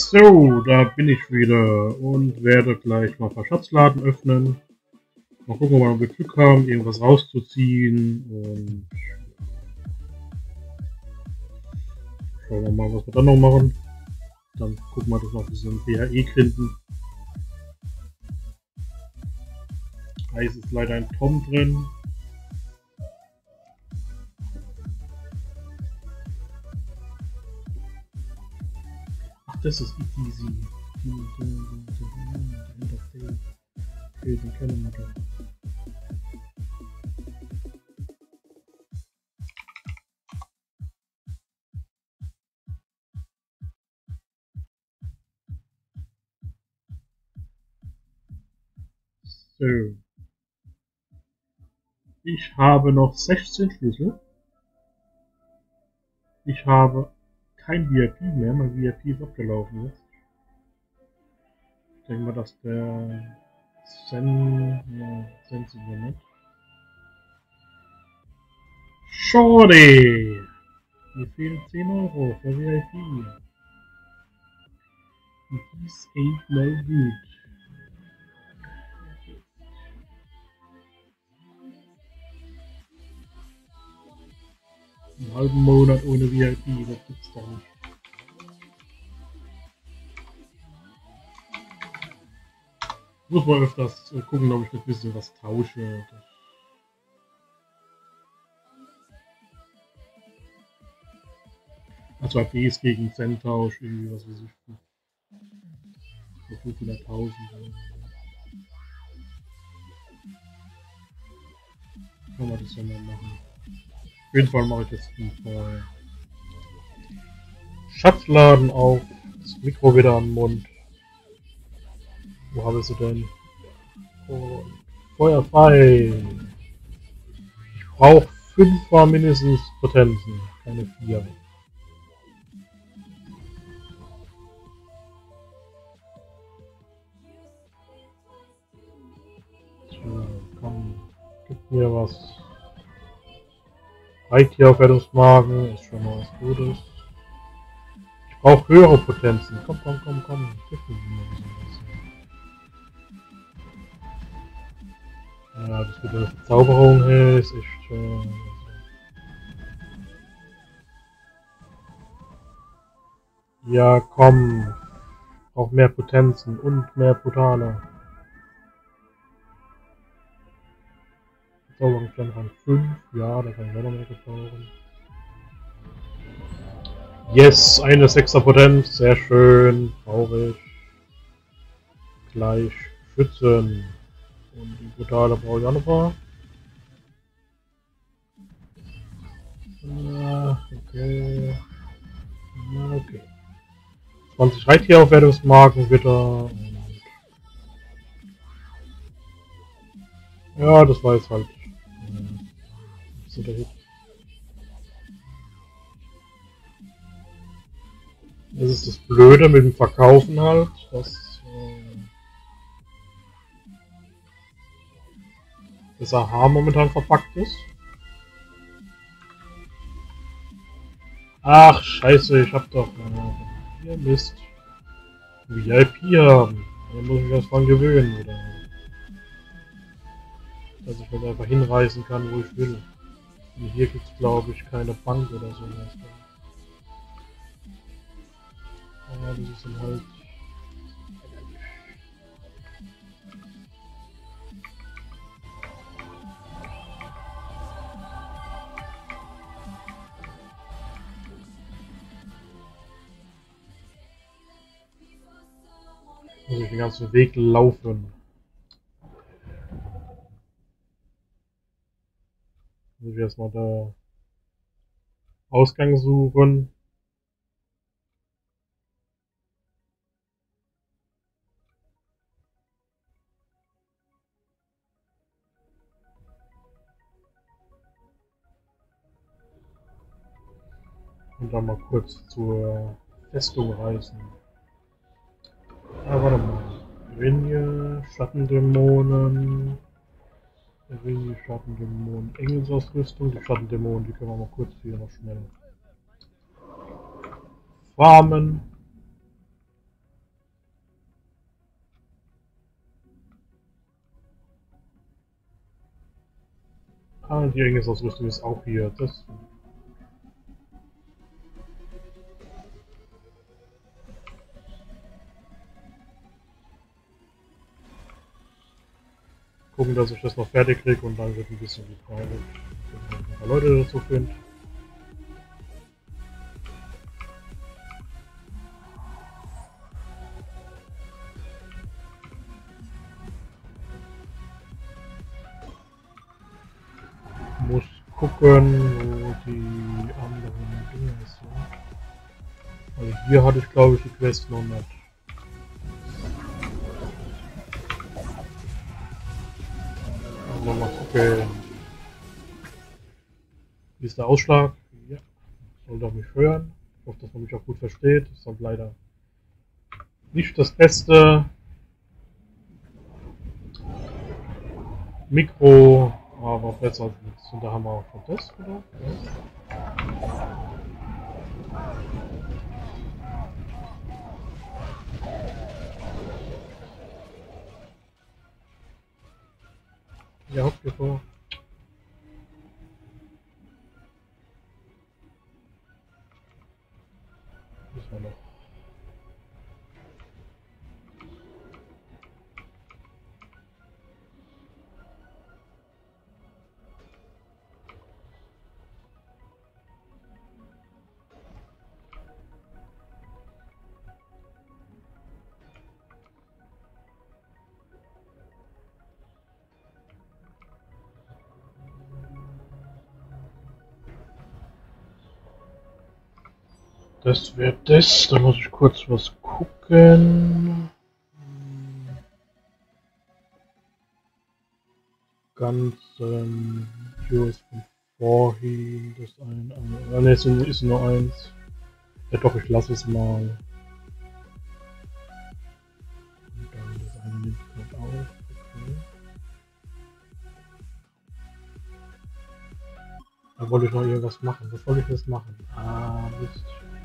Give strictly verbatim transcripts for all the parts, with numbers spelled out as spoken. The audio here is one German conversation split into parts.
So, da bin ich wieder und werde gleich mal ein paar Schatzladen öffnen. Mal gucken, ob wir Glück haben, irgendwas rauszuziehen und schauen wir mal, was wir dann noch machen. Dann gucken wir, dass wir noch ein bisschen B H E kriegen. Eis ist leider ein Tom drin. Ach, das ist easy. Okay, den kennen wir doch. So. Ich habe noch sechzehn Schlüssel. Ich habe kein V I P mehr, mein V I P ist abgelaufen jetzt. Ich denke mal, dass der Sen... Ja, Sen sind wir nicht. Schade! Mir fehlen zehn Euro für V I P. This ain't no good. Einen halben Monat ohne V I P, das gibt's doch nicht. Muss man öfters gucken, ob ich ein bisschen was tausche. Also A Bs gegen Cent-Tausch, irgendwie was weiß ich. So fünfhunderttausend. Kann man das ja mal machen. Auf jeden Fall mache ich jetzt einen Schatzladen auf. Das Mikro wieder am Mund. Wo habe ich sie denn? Und Feuer frei. Ich brauche fünfmal mindestens Potenzen, keine vier. So, komm, gib mir was. Reittieraufwertungsmagen ist schon mal was Gutes. Ich brauche höhere Potenzen. Komm, komm, komm, komm. Ja, das mit der Verzauberung ist echt. Äh, ja, komm. Ich brauche mehr Potenzen und mehr Brutale. Verzauberung stand an fünf. Ja, da kann ich noch mehr gebrauchen. Yes, eine sechser Potenz. Sehr schön. Traurig. Gleich schützen. Und die Brutale brauche ich auch noch mal. Ja, okay. Ja, okay. zwanzig Reittieraufwertungsmarken wieder. Und ja, das war jetzt halt äh, so der Hit. Das ist das Blöde mit dem Verkaufen halt, dass äh, das A H momentan verpackt ist. Ach, scheiße, ich hab doch äh, hier Mist. V I P haben. Da muss ich erst dran gewöhnen, oder? Dass ich mich einfach hinreißen kann, wo ich will. Und hier gibt es, glaube ich, keine Bank oder sowas. Ja, das ist dann halt. Muss ich den ganzen Weg laufen. Muss ich erstmal da Ausgang suchen. Und dann mal kurz zur Festung reisen. Ah, warte mal. Rinje, Schattendämonen. Rinje, Schattendämonen. Engelsausrüstung. Die Schattendämonen, die können wir mal kurz hier noch schnell farmen. Ah, die Engelsausrüstung ist auch hier. Das gucken, dass ich das noch fertig kriege und dann wird ein bisschen geprivate. Ein paar Leute dazu finden. Muss gucken, wo die anderen Dinge sind. Also hier hatte ich glaube ich die Quest noch nicht. Also mal gucken. Wie ist der Ausschlag? Ja, sollte auch mich hören. Ich hoffe, dass man mich auch gut versteht. Das ist halt leider nicht das beste Mikro, aber besser als nichts. Und da haben wir auch schon das, oder? Ja, Hauptgefahr. Müssen wir noch. Das wäre das. Da muss ich kurz was gucken. Ganzen Videos von vorhin. Das ein. Ah, ne, es ist nur eins. Ja, doch, ich lasse es mal. Und dann das eine nimmt gerade auf. Okay. Da wollte ich noch irgendwas machen. Was soll ich jetzt machen? Ah, Mist.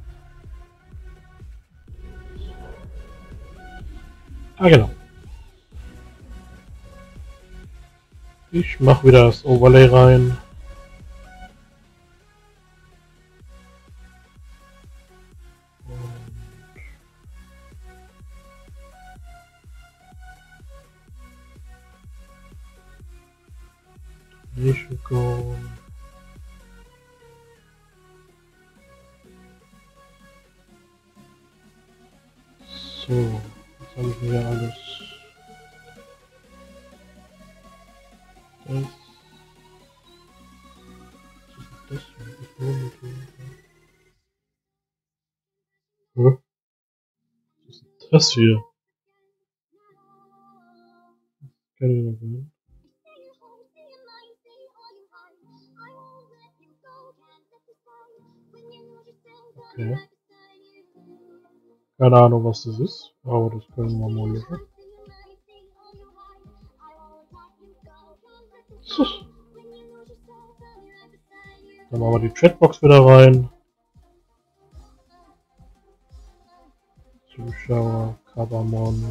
Ah, genau. Ich mache wieder das Overlay rein. Michigo. So, was habe ich denn hier alles? Das. Das ist nur mit dem. Hä? Was ist das hier? Kann ich noch hören? Okay. Keine Ahnung, was das ist, aber das können wir mal löschen. Dann machen wir die Chatbox wieder rein. Zuschauer, Covermon.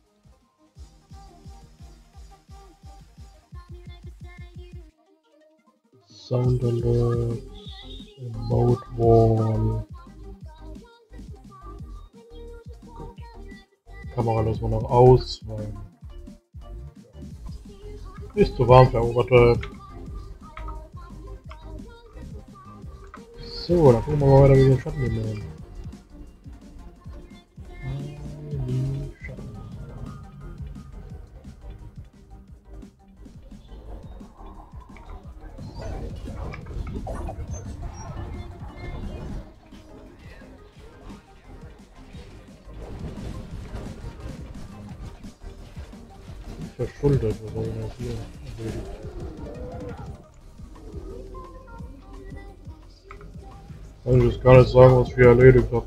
Sound Alerts, Emote Wall. Gut. Kamera lassen wir noch aus, weil ist zu warm für Overtime. So, dann gucken wir mal weiter mit den Schattennehmen. Verschuldet, was soll das hier erledigt? Kann ich jetzt gar nicht sagen, was wir erledigt habt.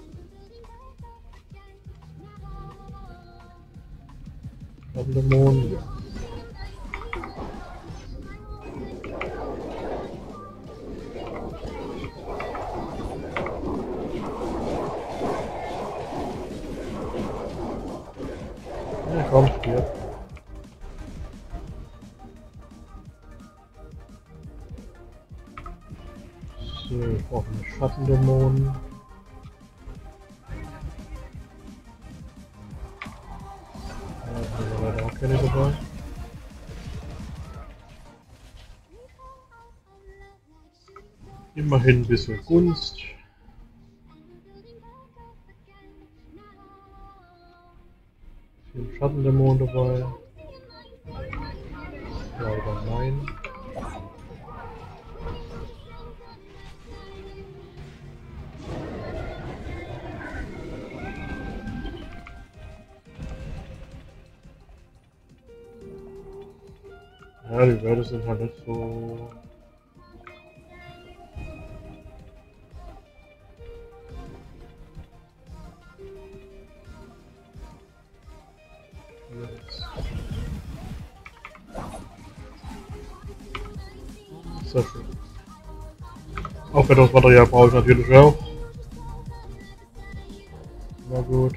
Schattenmond. Ja, komm, hier. Brauchen wir Schattendämonen. Ja, da haben wir leider auch keine dabei. Immerhin ein bisschen Gunst. Ein Schattendämon dabei. Leider nein. Ja, die Werte sind halt nicht so. Sehr schön. Aufwertungsmaterial brauche ich natürlich auch. Na gut.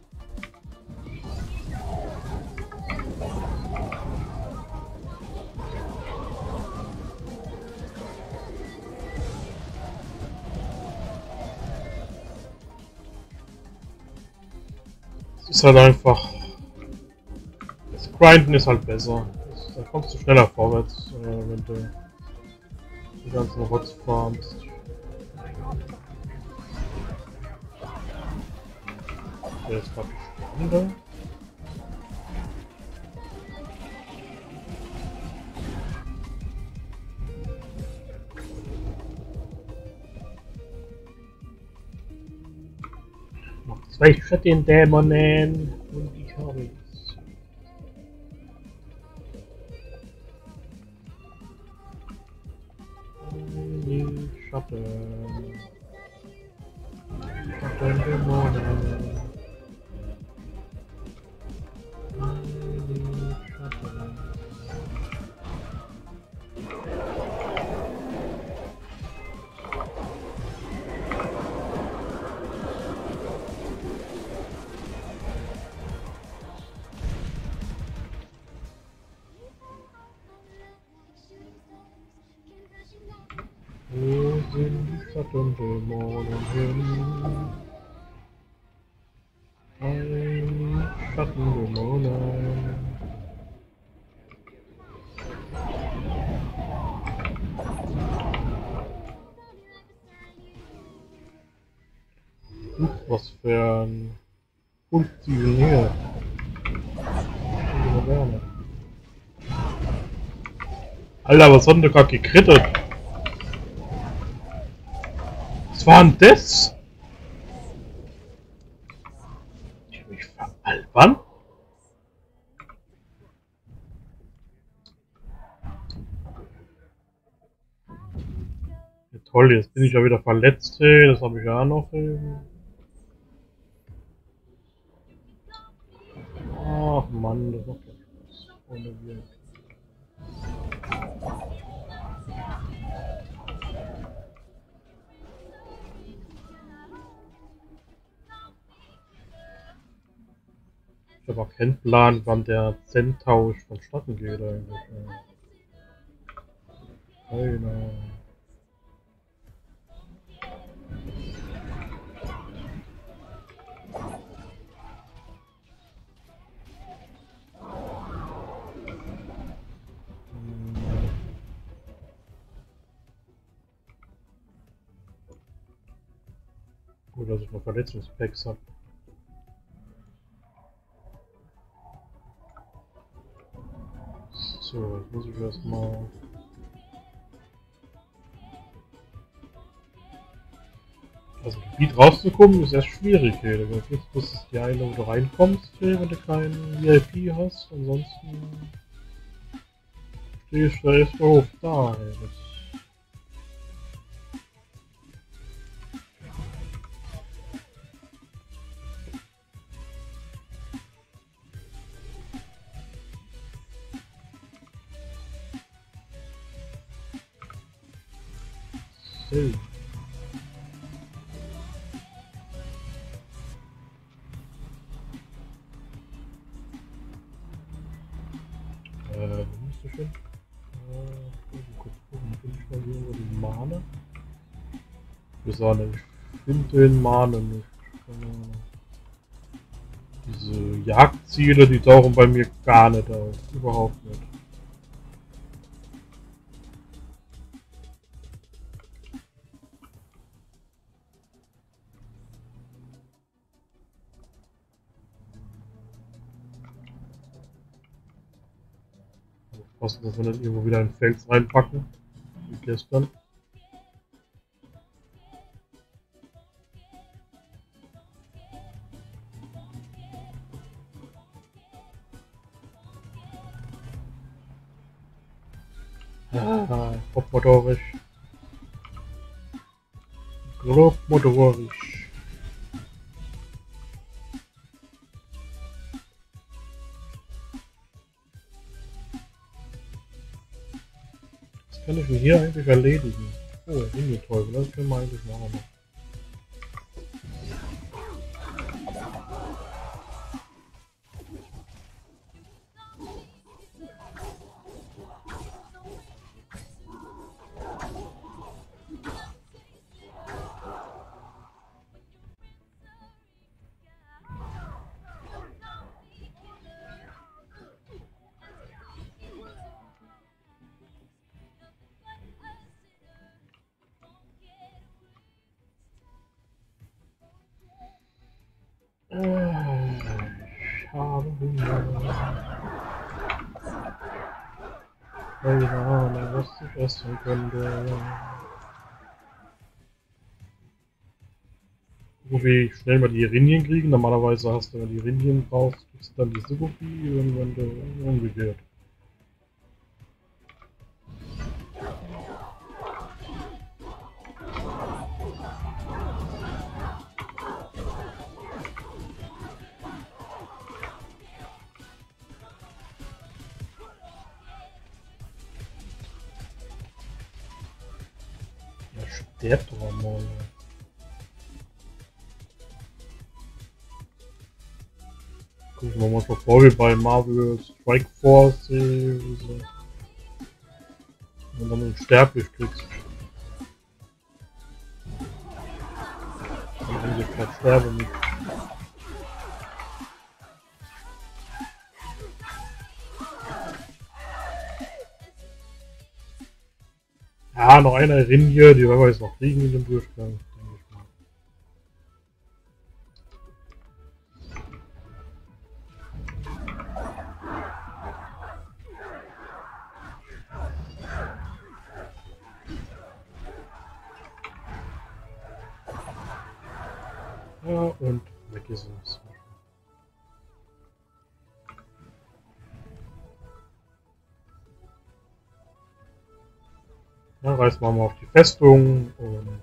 Es ist halt einfach. Das Grinden ist halt besser. Das, da kommst du schneller vorwärts, äh, wenn du die ganzen Rotz farmst. Der ist gerade spannender. Noch zwei Schattendämonen und ich habe es. Die Schatten. Schattendämonen. Die Schatten. Wo sind die Schattendämonen hin? Ein Schattendämonen. Huch, was für ein Funktionär. Alter, was hat denn der gerade gekrittet? Was war denn das? Ich will mich veralbern? Ja, toll, jetzt bin ich ja wieder verletzt, hey. Das habe ich ja noch. Hey. Ach Mann, das macht ja Spaß. Ohne wir. Ich habe auch keinen Plan, wann der Zen-Tausch vonstatten geht eigentlich. Keine Ahnung. Gut, dass ich noch Verletzungspacks habe. So, jetzt muss ich erstmal. Aus dem Gebiet rauszukommen ist erst schwierig, hey. Du musst es die eine, wo du reinkommst, hey, wenn du keinen V I P hast. Ansonsten stehst du erst doof da, hey. Das Hey. Äh, wo bist du schon? Äh, kurz gucken, bin ich mal hier über die Mahne. Ich weiß auch nicht, ich finde den Mahnen nicht. Keine Ahnung. Diese Jagdziele, die tauchen bei mir gar nicht auf. Überhaupt nicht. Aufpassen, dass wir nicht irgendwo wieder ein Fels reinpacken. Wie gestern. Ah, grobmotorisch. Grobmotorisch. Was kann ich denn hier eigentlich erledigen? Oh, Hingetäubel, das können wir eigentlich machen. Ich habe Hunger. Keine Ahnung, was ich essen könnte. Wie schnell wir die Rinien kriegen. Normalerweise hast du, wenn du die Rinien brauchst, kriegst du dann die Sugopi und wenn du umgekehrt. Der Traum. Gucken wir mal vor wie bei Marvel Strike Force, wenn du dann unsterblich kriegst. Dann eigentlich kein Sterben mit. Ja, noch eine Rinne, die werden wir jetzt noch kriegen in dem Durchgang, denke ich mal. Ja, und weg ist es. Ja, reißen wir mal auf die Festung und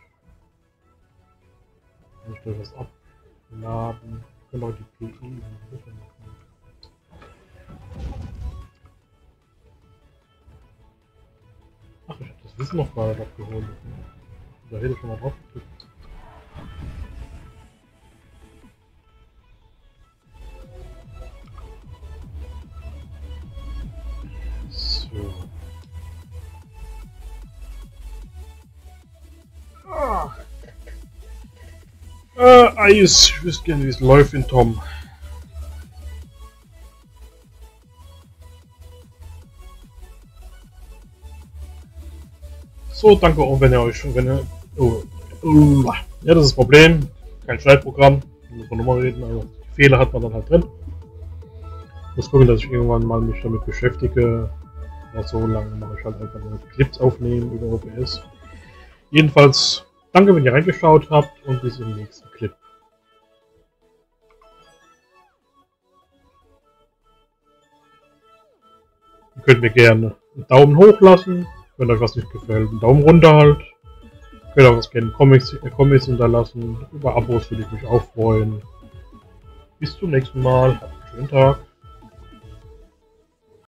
ich will das abladen. Ich kann auch die P I machen. Ach, ich hab das Wissen noch gar nicht abgeholt. Da hätte ich schon mal drauf geklickt. So. Ah. Äh, Eis. Ich wüsste gerne, wie es läuft in Tom. So, danke auch, wenn ihr euch, wenn ihr, oh, oh, ja, das ist das Problem. Kein Schneidprogramm. Da muss man nochmal reden, also Fehler hat man dann halt drin. Ich muss gucken, dass ich irgendwann mal mich damit beschäftige. Ja, so lange mache ich halt einfach nur Clips aufnehmen über O B S. Jedenfalls, danke, wenn ihr reingeschaut habt und bis im nächsten Clip. Ihr könnt mir gerne einen Daumen hoch lassen, wenn euch was nicht gefällt, einen Daumen runter halt. Ihr könnt auch was gerne Comics, äh, Comics hinterlassen. Über Abos würde ich mich auch freuen. Bis zum nächsten Mal. Habt einen schönen Tag.